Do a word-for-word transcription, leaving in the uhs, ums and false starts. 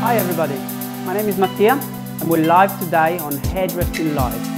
Hi everybody, my name is Mattia and we're live today on Hairdressing Live.